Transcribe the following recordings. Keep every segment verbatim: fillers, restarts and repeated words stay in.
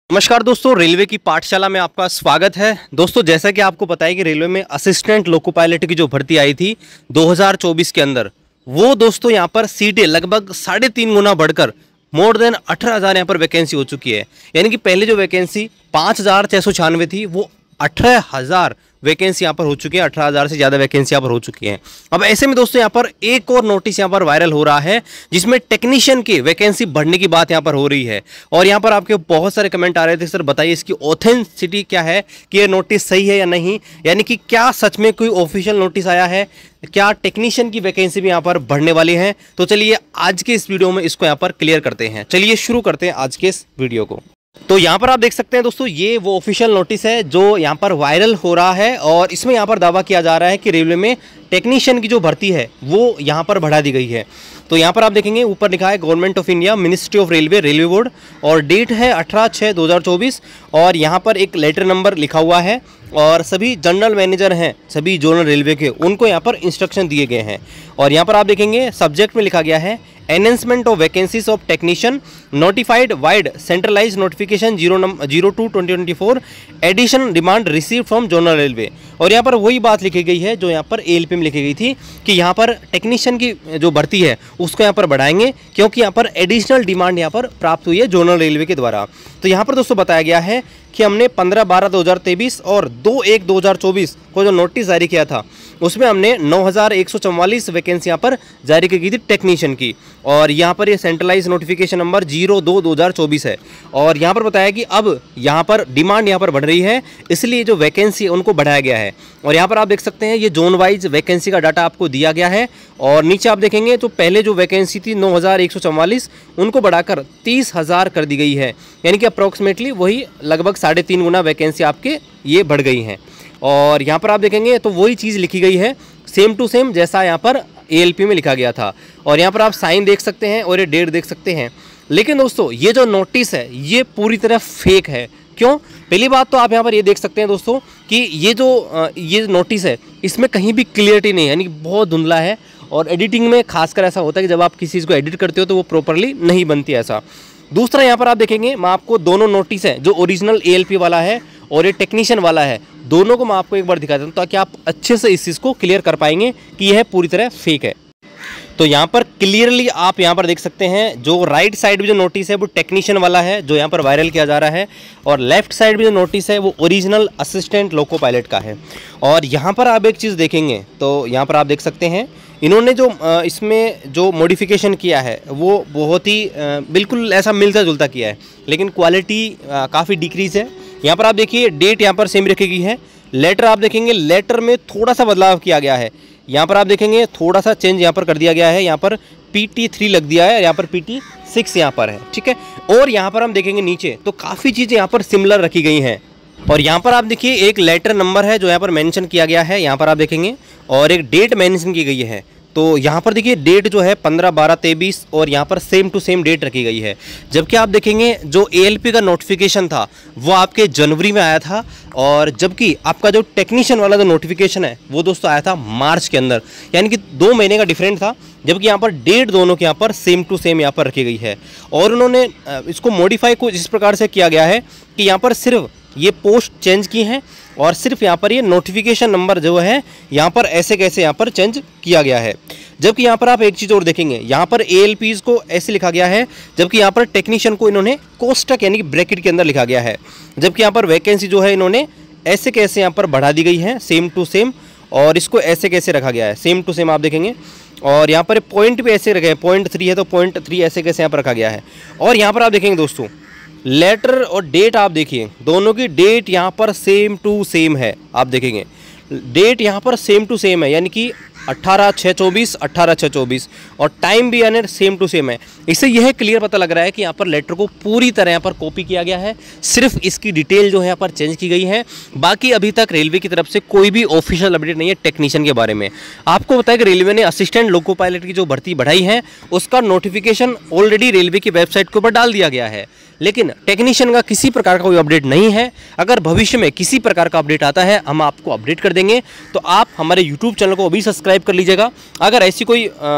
नमस्कार दोस्तों, रेलवे की पाठशाला में आपका स्वागत है। दोस्तों, जैसा कि आपको पता है कि रेलवे में असिस्टेंट लोको पायलट की जो भर्ती आई थी दो हज़ार चौबीस के अंदर, वो दोस्तों यहाँ पर सीटें लगभग साढ़े तीन गुना बढ़कर मोर देन अठारह हज़ार यहाँ पर वैकेंसी हो चुकी है। यानी कि पहले जो वैकेंसी पाँच हज़ार छः सौ छियानवे थी, वो अठारह हज़ार वैकेंसी यहाँ पर हो चुकी है। अठारह हज़ार से ज़्यादा वैकेंसी यहाँ पर हो चुकी है। अब ऐसे में दोस्तों यहाँ पर एक और नोटिस यहाँ पर वायरल हो रहा है, जिसमें टेक्नीशियन की वैकेंसी बढ़ने की बात यहाँ पर हो रही है। और यहाँ पर आपके बहुत सारे कमेंट आ रहे थे, सर बताइए इसकी ऑथेंटिसिटी क्या है, कि ये नोटिस सही है या नहीं, यानी कि क्या सच में कोई ऑफिशियल नोटिस आया है, क्या टेक्नीशियन की वैकेंसी भी यहाँ पर बढ़ने वाली है। तो चलिए आज के इस वीडियो में इसको यहाँ पर क्लियर करते हैं। चलिए शुरू करते हैं आज के इस वीडियो को। तो यहाँ पर आप देख सकते हैं दोस्तों, ये वो ऑफिशियल नोटिस है जो यहाँ पर वायरल हो रहा है, और इसमें यहाँ पर दावा किया जा रहा है कि रेलवे में टेक्नीशियन की जो भर्ती है वो यहाँ पर बढ़ा दी गई है। तो यहाँ पर आप देखेंगे ऊपर लिखा है government of India, ministry of railway, railway board, और डेट है अठारह छः दो हज़ार चौबीस, और यहाँ पर एक लेटर नंबर लिखा हुआ है, और सभी जनरल मैनेजर हैं सभी जोनल रेलवे के, उनको यहाँ पर इंस्ट्रक्शन दिए गए हैं। और यहाँ पर आप देखेंगे सब्जेक्ट में लिखा गया है enhancement of vacancies of technician notified vide centralised notification zero number zero two twenty twenty four addition demand receive from zonal railway. और यहाँ पर वही बात लिखी गई है जो यहाँ पर एएलपी में लिखी गई थी, कि यहाँ पर टेक्नीशियन की जो भर्ती है उसको यहाँ पर बढ़ाएंगे, क्योंकि यहाँ पर एडिशनल डिमांड यहाँ पर प्राप्त हुई है जोनल रेलवे के द्वारा। तो यहाँ पर दोस्तों बताया गया है कि हमने पंद्रह बारह दो हज़ार तेईस और दो एक दो हज़ार चौबीस को जो नोटिस जारी किया था, उसमें हमने नौ हज़ार एक सौ चौवालीस वैकेंसी यहाँ पर जारी की गई थी टेक्नीशियन की। और यहाँ पर ये सेंट्रलाइज नोटिफिकेशन नंबर जीरो दो दो हज़ार चौबीस है। और यहाँ पर बताया कि अब यहाँ पर डिमांड यहाँ पर बढ़ रही है, इसलिए जो वैकेंसी है उनको बढ़ाया गया है। और यहाँ पर आप देख सकते हैं ये जोन वाइज वैकेंसी का डाटा आपको दिया गया है। और नीचे आप देखेंगे तो पहले जो वैकेंसी थी नौ हज़ार एक सौ चौवालीस, उनको बढ़ाकर तीस हज़ार कर दी गई है, यानी कि अप्रॉक्सीमेटली वही लगभग साढ़े तीन गुना वैकेंसी आपके ये बढ़ गई हैं। और यहाँ पर आप देखेंगे तो वही चीज़ लिखी गई है सेम टू सेम जैसा यहाँ पर एएलपी में लिखा गया था। और यहाँ पर आप साइन देख सकते हैं और ये डेट देख सकते हैं। लेकिन दोस्तों ये जो नोटिस है ये पूरी तरह फेक है। क्यों? पहली बात तो आप यहाँ पर ये देख सकते हैं दोस्तों कि ये जो ये नोटिस है इसमें कहीं भी क्लियरिटी नहीं है, यानी कि बहुत धुंधला है। और एडिटिंग में खासकर ऐसा होता है कि जब आप किसी चीज़ को एडिट करते हो तो वो प्रॉपरली नहीं बनती ऐसा। दूसरा यहाँ पर आप देखेंगे, मैं आपको दोनों नोटिस है, जो ओरिजिनल एएलपी वाला है और ये टेक्नीशियन वाला है, दोनों को मैं आपको एक बार दिखा देता हूँ ताकि आप अच्छे से इस चीज़ को क्लियर कर पाएंगे कि यह पूरी तरह फेक है। तो यहाँ पर क्लियरली आप यहाँ पर देख सकते हैं, जो राइट साइड में जो नोटिस है वो टेक्नीशियन वाला है जो यहाँ पर वायरल किया जा रहा है, और लेफ्ट साइड में जो नोटिस है वो ओरिजिनल असिस्टेंट लोको पायलट का है। और यहाँ पर आप एक चीज़ देखेंगे तो यहाँ पर आप देख सकते हैं इन्होंने जो इसमें जो मॉडिफिकेशन किया है वो बहुत ही बिल्कुल ऐसा मिलता जुलता किया है, लेकिन क्वालिटी काफ़ी डिक्रीज़ है। यहाँ पर आप देखिए डेट यहाँ पर सेम रखी गई है। लेटर आप देखेंगे, लेटर में थोड़ा सा बदलाव किया गया है। यहाँ पर आप देखेंगे थोड़ा सा चेंज यहाँ पर कर दिया गया है, यहाँ पर पी टी थ्री लग दिया है, यहाँ पर पी टी सिक्स यहाँ पर है, ठीक है। और यहाँ पर हम देखेंगे नीचे तो काफ़ी चीज़ें यहाँ पर सिमिलर रखी गई हैं। और यहाँ पर आप देखिए एक लेटर नंबर है जो यहाँ पर मेंशन किया गया है, यहाँ पर आप देखेंगे, और एक डेट मेंशन की गई है। तो यहाँ पर देखिए डेट जो है पंद्रह बारह तेईस, और यहाँ पर सेम टू सेम डेट रखी गई है। जबकि आप देखेंगे जो एएलपी का नोटिफिकेशन था वो आपके जनवरी में आया था, और जबकि आपका जो टेक्नीशियन वाला जो नोटिफिकेशन है वो दोस्तों आया था मार्च के अंदर, यानी कि दो महीने का डिफरेंट था। जबकि यहाँ पर डेट दोनों के यहाँ पर सेम टू सेम यहाँ पर रखी गई है। और उन्होंने इसको मॉडिफाई कुछ इस प्रकार से किया गया है कि यहाँ पर सिर्फ ये पोस्ट चेंज की हैं, और सिर्फ यहाँ पर ये नोटिफिकेशन नंबर जो है यहाँ पर ऐसे कैसे यहाँ पर चेंज किया गया है। जबकि यहाँ पर आप एक चीज़ और देखेंगे, यहाँ पर एएलपीज़ को ऐसे लिखा गया है, जबकि यहाँ पर टेक्नीशियन को इन्होंने कोष्टक यानी कि ब्रैकेट के अंदर लिखा गया है। जबकि यहाँ पर वैकेंसी जो है इन्होंने ऐसे कैसे यहाँ पर बढ़ा दी गई है सेम टू सेम, और इसको ऐसे कैसे रखा गया है सेम टू सेम आप देखेंगे। और यहाँ पर पॉइंट भी ऐसे रखे हैं, पॉइंट थ्री है तो पॉइंट थ्री ऐसे कैसे यहाँ पर रखा गया है। और यहाँ पर आप देखेंगे दोस्तों लेटर और डेट आप देखिए, दोनों की डेट यहाँ पर सेम टू सेम है। आप देखेंगे डेट यहाँ पर सेम टू सेम है, यानी कि अट्ठारह छः चौबीस अट्ठारह छः चौबीस, और टाइम भी यानी सेम टू सेम है। इससे यह क्लियर पता लग रहा है कि यहाँ पर लेटर को पूरी तरह यहाँ पर कॉपी किया गया है, सिर्फ इसकी डिटेल जो है यहाँ पर चेंज की गई है। बाकी अभी तक रेलवे की तरफ से कोई भी ऑफिशियल अपडेट नहीं है टेक्नीशियन के बारे में। आपको बताया कि रेलवे ने असिस्टेंट लोको पायलट की जो भर्ती बढ़ाई है उसका नोटिफिकेशन ऑलरेडी रेलवे की वेबसाइट के ऊपर डाल दिया गया है, लेकिन टेक्नीशियन का किसी प्रकार का कोई अपडेट नहीं है। अगर भविष्य में किसी प्रकार का अपडेट आता है हम आपको अपडेट कर देंगे। तो आप हमारे यूट्यूब चैनल को अभी सब्सक्राइब कर लीजिएगा। अगर ऐसी कोई भविष्य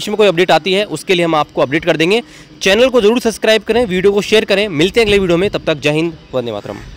भविष्य में कोई अपडेट आती है उसके लिए हम आपको अपडेट कर देंगे। चैनल को जरूर सब्सक्राइब करें, वीडियो को शेयर करें। मिलते हैं अगले वीडियो में, तब तक जय हिंद, वंदे मातरम।